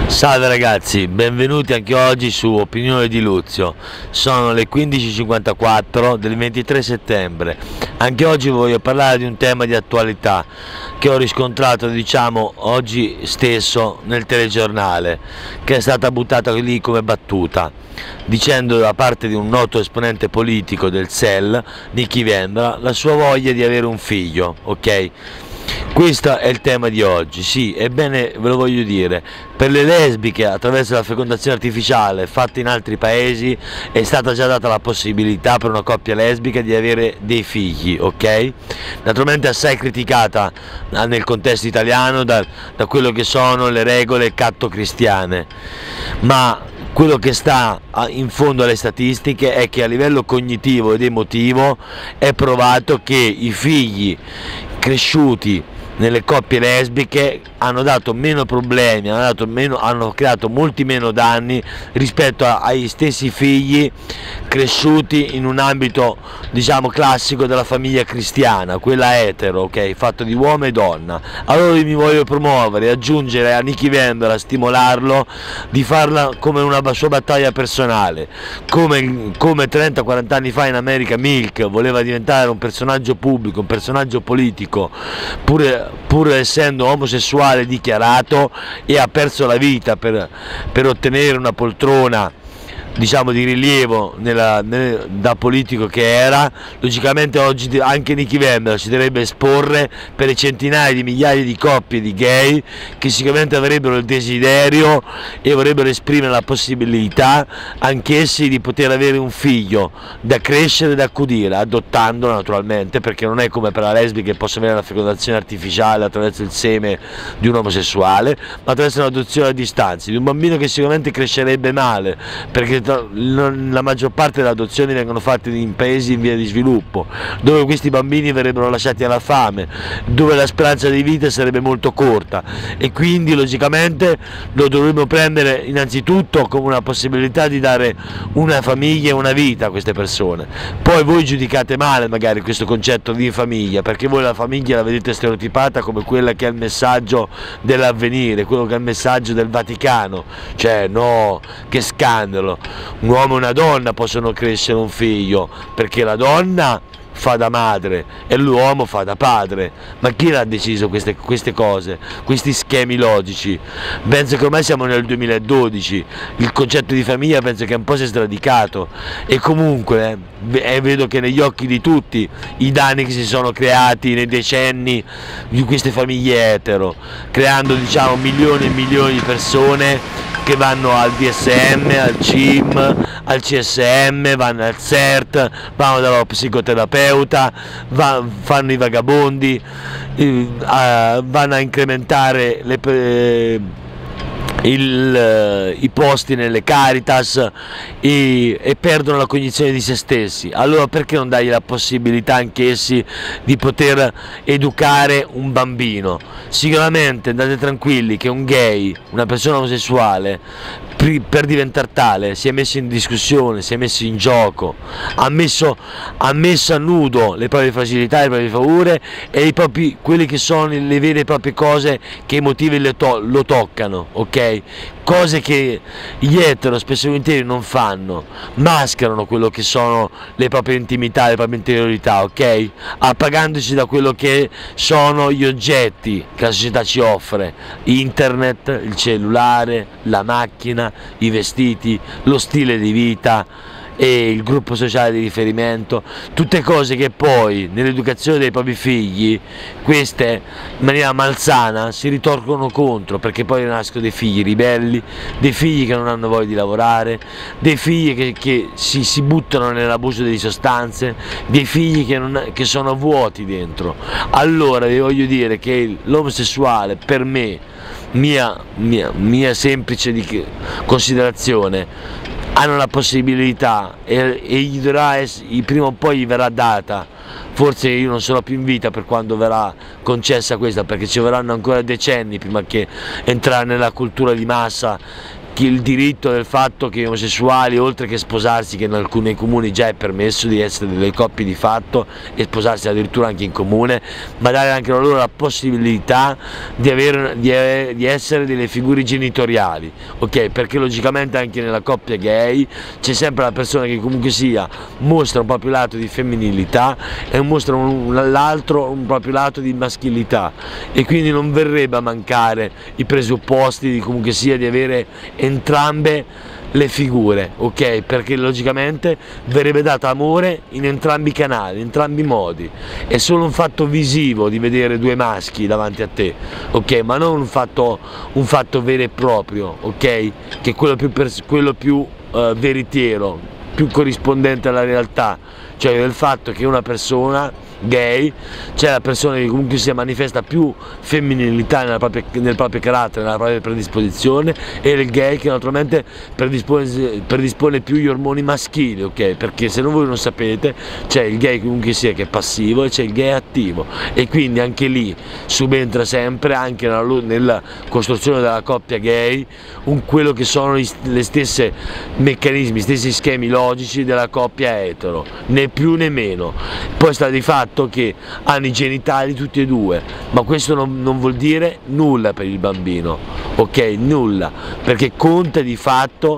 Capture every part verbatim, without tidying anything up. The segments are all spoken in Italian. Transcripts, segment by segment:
Salve ragazzi, benvenuti anche oggi su Opinione di Luzio. Sono le quindici e cinquantaquattro del ventitré settembre. Anche oggi voglio parlare di un tema di attualità che ho riscontrato, diciamo, oggi stesso nel telegiornale, che è stata buttata lì come battuta, dicendo da parte di un noto esponente politico del S E L, Nichi Vendola, la sua voglia di avere un figlio, ok? Questo è il tema di oggi, sì, ebbene ve lo voglio dire, per le lesbiche attraverso la fecondazione artificiale fatta in altri paesi è stata già data la possibilità per una coppia lesbica di avere dei figli, ok? Naturalmente assai criticata nel contesto italiano da, da quello che sono le regole catto-cristiane, ma quello che sta in fondo alle statistiche è che a livello cognitivo ed emotivo è provato che i figli cresciuti nelle coppie lesbiche hanno dato meno problemi, hanno, dato meno, hanno creato molti meno danni rispetto a, agli stessi figli cresciuti in un ambito, diciamo, classico della famiglia cristiana, quella etero, ok, fatto di uomo e donna. Allora io mi voglio promuovere, aggiungere a Nichi Vendola, stimolarlo di farla come una sua battaglia personale, come, come trenta quaranta anni fa in America Milk voleva diventare un personaggio pubblico, un personaggio politico, pure pur essendo omosessuale dichiarato, e ha perso la vita per, per ottenere una poltrona, diciamo, di rilievo nella, nel, da politico che era. Logicamente oggi anche Nichi Vendola ci dovrebbe esporre per le centinaia di migliaia di coppie di gay che sicuramente avrebbero il desiderio e vorrebbero esprimere la possibilità anch'essi di poter avere un figlio da crescere e da accudire, adottandolo naturalmente, perché non è come per la lesbica che possa avere la fecondazione artificiale attraverso il seme di un omosessuale, ma attraverso un'adozione a distanza di un bambino che sicuramente crescerebbe male, perché la maggior parte delle adozioni vengono fatte in paesi in via di sviluppo, dove questi bambini verrebbero lasciati alla fame, dove la speranza di vita sarebbe molto corta, e quindi logicamente lo dovremmo prendere innanzitutto come una possibilità di dare una famiglia e una vita a queste persone. Poi voi giudicate male magari questo concetto di famiglia, perché voi la famiglia la vedete stereotipata come quella che è il messaggio dell'Avvenire, quello che è il messaggio del Vaticano, cioè no, che scandalo, un uomo e una donna possono crescere un figlio, perché la donna fa da madre e l'uomo fa da padre. Ma chi l'ha deciso queste, queste cose, questi schemi logici? Penso che ormai siamo nel duemiladodici, il concetto di famiglia penso che un po' si è sradicato, e comunque eh, vedo che negli occhi di tutti i danni che si sono creati nei decenni di queste famiglie etero, creando, diciamo, milioni e milioni di persone che vanno al D S M, al C I M, al C S M, vanno al C E R T, vanno dallo psicoterapeuta, va, fanno i vagabondi, eh, vanno a incrementare le, eh, il, i posti nelle Caritas e, e perdono la cognizione di se stessi. Allora perché non dargli la possibilità anch'essi di poter educare un bambino? Sicuramente andate tranquilli che un gay, una persona omosessuale, per diventare tale si è messo in discussione, si è messo in gioco, ha messo, ha messo a nudo le proprie fragilità, le proprie paure e i propri, quelle che sono le vere e proprie cose che i motivi lo, to lo toccano, ok? Cose che gli etero spesso e volentieri non fanno, mascherano quello che sono le proprie intimità, le proprie interiorità, ok? Appagandoci da quello che sono gli oggetti che la società ci offre, internet, il cellulare, la macchina, i vestiti, lo stile di vita e il gruppo sociale di riferimento, tutte cose che poi nell'educazione dei propri figli, queste in maniera malsana si ritorcono contro, perché poi nascono dei figli ribelli, dei figli che non hanno voglia di lavorare, dei figli che, che si, si buttano nell'abuso di sostanze, dei figli che, non, che sono vuoti dentro. Allora vi voglio dire che l'omosessuale, per me, mia, mia, mia semplice di considerazione, hanno la possibilità e, e gli dovrà essere, prima o poi gli verrà data, forse io non sarò più in vita per quando verrà concessa questa, perché ci vorranno ancora decenni prima che entrare nella cultura di massa il diritto del fatto che gli omosessuali, oltre che sposarsi, che in alcuni comuni già è permesso di essere delle coppie di fatto e sposarsi addirittura anche in comune, ma dare anche a loro la possibilità di, avere, di, avere, di essere delle figure genitoriali, ok? Perché logicamente anche nella coppia gay c'è sempre la persona che comunque sia mostra un proprio lato di femminilità e mostra l'altro un proprio lato di maschilità, e quindi non verrebbe a mancare i presupposti di comunque sia di avere entrambe le figure, ok? Perché logicamente verrebbe dato amore in entrambi i canali, in entrambi i modi. È solo un fatto visivo di vedere due maschi davanti a te, ok? Ma non un fatto, un fatto vero e proprio, ok? Che è quello più, quello più uh, veritiero, più corrispondente alla realtà, cioè del fatto che una persona gay, c'è la persona che comunque si manifesta più femminilità nella propria, nel proprio carattere, nella propria predisposizione, e il gay che naturalmente predispone, predispone più gli ormoni maschili, ok? Perché se non voi non sapete, c'è il gay comunque sia che è passivo e c'è il gay attivo, e quindi anche lì subentra sempre, anche nella, nella costruzione della coppia gay, un, quello che sono gli, le stesse meccanismi, gli stessi schemi logici della coppia etero, né più né meno. Poi sta di fatto che hanno i genitali tutti e due, ma questo non, non vuol dire nulla per il bambino, ok? Nulla, perché conta di fatto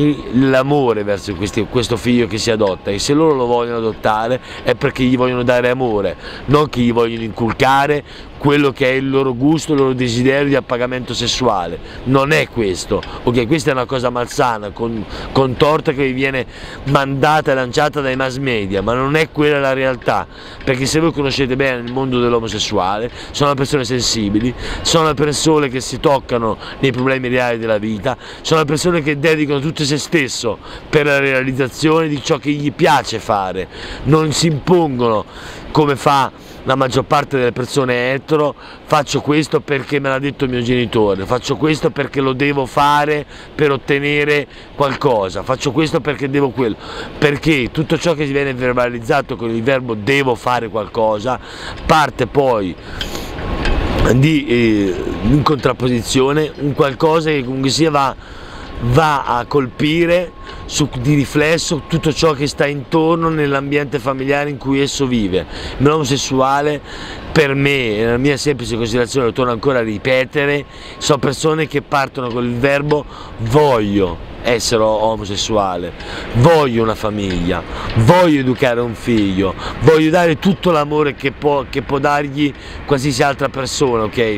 l'amore verso questi, questo figlio che si adotta, e se loro lo vogliono adottare è perché gli vogliono dare amore, non che gli vogliono inculcare quello che è il loro gusto, il loro desiderio di appagamento sessuale. Non è questo, ok? Questa è una cosa malsana, con, contorta, che vi viene mandata e lanciata dai mass media, ma non è quella la realtà, perché se voi conoscete bene il mondo dell'omosessuale, sono persone sensibili, sono persone che si toccano nei problemi reali della vita, sono persone che dedicano tutto se stesso per la realizzazione di ciò che gli piace fare, non si impongono come fa la maggior parte delle persone etero: faccio questo perché me l'ha detto il mio genitore, faccio questo perché lo devo fare per ottenere qualcosa, faccio questo perché devo quello, perché tutto ciò che viene verbalizzato con il verbo devo fare qualcosa parte poi di, eh, in contrapposizione un qualcosa che comunque sia va, va a colpire su, di riflesso tutto ciò che sta intorno nell'ambiente familiare in cui esso vive. L'omosessuale, per me, nella mia semplice considerazione, lo torno ancora a ripetere, sono persone che partono con il verbo voglio essere omosessuale, voglio una famiglia, voglio educare un figlio, voglio dare tutto l'amore che può, che può dargli qualsiasi altra persona, ok?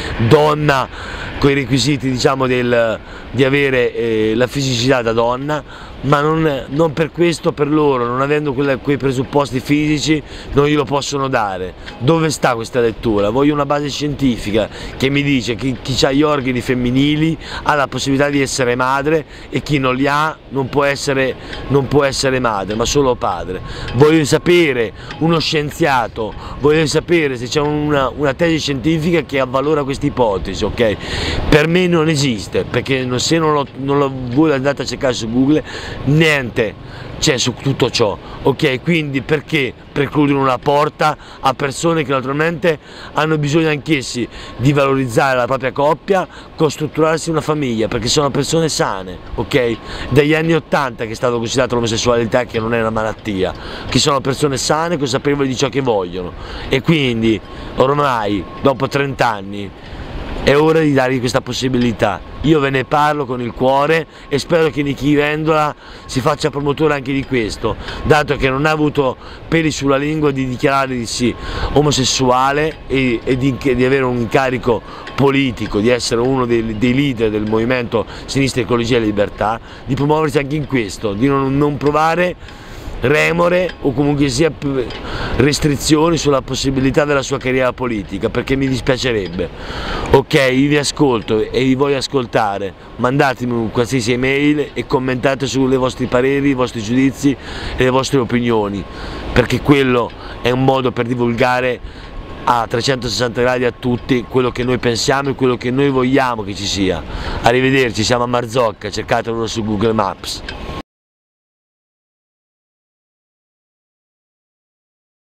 Donna con i requisiti, diciamo, del, di avere eh, la fisicità da donna, ma non, non per questo, per loro, non avendo quelle, quei presupposti fisici, non glielo possono dare. Dove sta questa lettura? Voglio una base scientifica che mi dice che chi ha gli organi femminili ha la possibilità di essere madre, e chi non li ha non può essere, non può essere madre, ma solo padre. Voglio sapere, uno scienziato, voglio sapere se c'è una, una tesi scientifica che avvalora questa ipotesi, ok? Per me non esiste, perché se non lo, non lo voi andate a cercare su Google, niente c'è su tutto ciò, ok? Quindi perché precludere una porta a persone che naturalmente hanno bisogno anch'essi di valorizzare la propria coppia, costrutturarsi una famiglia, perché sono persone sane, ok? Dagli anni ottanta che è stato considerato l'omosessualità che non è una malattia, che sono persone sane, consapevoli di ciò che vogliono, e quindi ormai dopo trenta anni è ora di dargli questa possibilità. Io ve ne parlo con il cuore e spero che Nichi Vendola si faccia promotore anche di questo, dato che non ha avuto peli sulla lingua di dichiarare di sì omosessuale e, e di, di avere un incarico politico, di essere uno dei, dei leader del movimento Sinistra Ecologia e Libertà, di promuoversi anche in questo, di non, non provare remore o comunque sia restrizioni sulla possibilità della sua carriera politica, perché mi dispiacerebbe. Ok, io vi ascolto e vi voglio ascoltare, mandatemi un qualsiasi email e commentate sulle vostri pareri, i vostri giudizi e le vostre opinioni, perché quello è un modo per divulgare a trecentosessanta gradi a tutti quello che noi pensiamo e quello che noi vogliamo che ci sia. Arrivederci, siamo a Marzocca, cercatelo su Google Maps.